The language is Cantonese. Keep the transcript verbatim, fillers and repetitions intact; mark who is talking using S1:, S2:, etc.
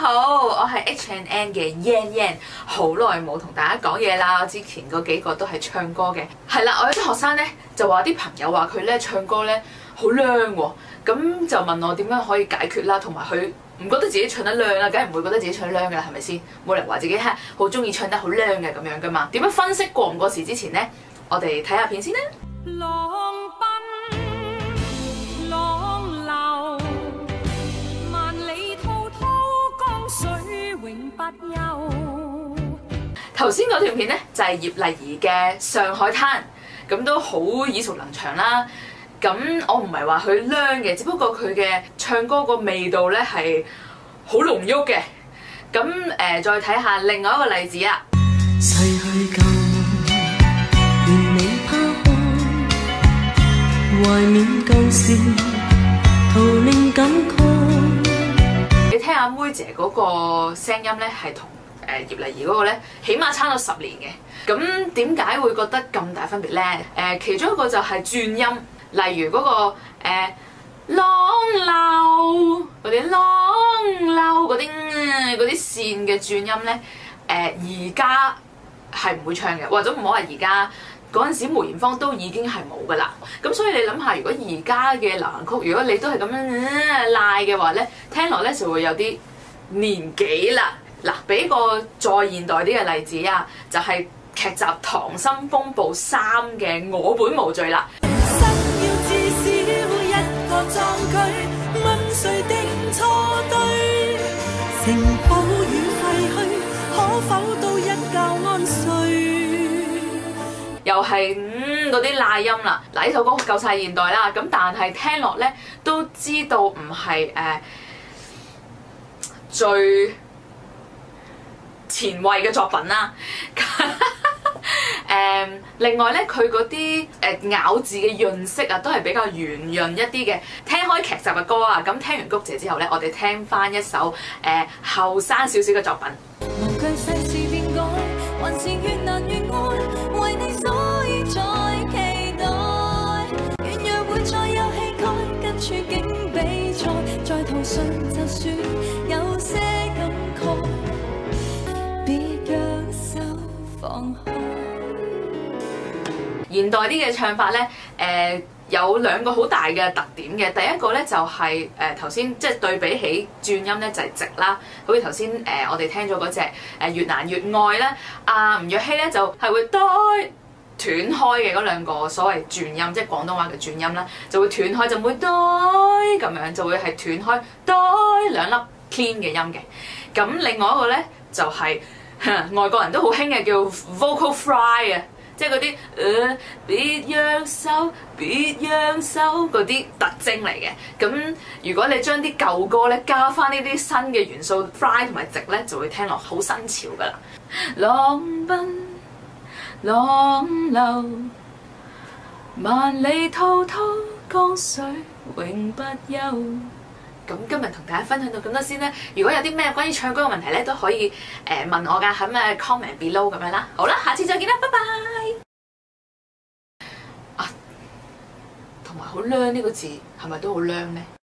S1: 好，我係 H and N 嘅 Yan Yan， 好耐冇同大家講嘢啦。我之前嗰幾個都係唱歌嘅，係啦。我有啲學生咧就話啲朋友話佢咧唱歌咧好靚喎，咁就問我點樣可以解決啦，同埋佢唔覺得自己唱得靚啦，梗係唔會覺得自己唱得靚㗎啦，係咪先？冇人話自己係好中意唱得好靚嘅咁樣㗎嘛。點樣分析過唔過時之前咧，我哋睇下片先啦。浪奔浪流，萬里滔滔江水永不休。頭先嗰條片咧就係葉麗儀嘅《上海灘》，咁都好耳熟能詳啦。咁我唔係話佢靚嘅，只不過佢嘅唱歌個味道咧係好濃郁嘅。咁誒、呃，再睇下另外一個例子啊。逝去舊夢，願你拋開，懷緬舊事，徒令感慨。你聽阿妹姐嗰個聲音咧，係同誒葉麗儀嗰個咧，起碼差咗十年嘅。咁點解會覺得咁大分別咧？誒、呃，其中一個就係轉音。例如嗰、那個誒浪流嗰啲浪流嗰啲嗰啲線嘅轉音咧，誒而家係唔會唱嘅，或者唔好話而家嗰陣時梅艷芳都已經係冇噶啦。咁所以你諗下，如果而家嘅流行曲，如果你都係咁樣賴嘅話咧，聽落咧就會有啲年紀啦。嗱，俾個再現代啲嘅例子啊，就係、是、劇集《溏心風暴三》嘅我本無罪啦。壯舉問誰定錯對，城堡與廢墟可否都一覺安睡？又係嗯嗰啲賴音啦。嗱，呢首歌夠晒現代啦，咁但係聽落咧都知道唔係誒最前衛嘅作品啦。誒、um, 另外咧，佢嗰啲誒咬字嘅潤色啊，都係比較圓潤一啲嘅。聽開劇集嘅歌啊，咁聽完谷姐之後咧，我哋聽翻一首誒後生少少嘅作品。無懼世事變改，還是越難越愛，為你所以再期待。願若會再有氣概，跟處境比賽，在途上就算有些感慨，別讓手放開。現代啲嘅唱法咧，誒、呃、有兩個好大嘅特點嘅。第一個咧就係誒頭先即係對比起轉音咧就係、是、直啦，好似頭先誒我哋聽咗嗰隻誒越難越愛咧，阿、呃、吳若希咧就係、是、會斷斷開嘅嗰兩個所謂轉音，即係廣東話嘅轉音啦，就會斷開，就唔會斷咁樣，就會係斷開斷兩粒 clean 嘅音嘅。咁另外一個咧就係、是、外國人都好興嘅叫 vocal fry 啊。即係嗰啲誒別讓手別讓手嗰啲特徵嚟嘅。咁如果你將啲舊歌咧加翻呢啲新嘅元素 fry 同埋直咧，就會聽落好新潮噶啦。浪奔浪流，萬里滔滔江水永不休。咁今日同大家分享到咁多先啦。如果有啲咩關於唱歌嘅問題咧，都可以誒、呃、問我㗎，喺咩 comment below 咁樣啦。好啦，下次再見啦，拜拜。啊，同埋好靚呢個字係咪都好靚咧？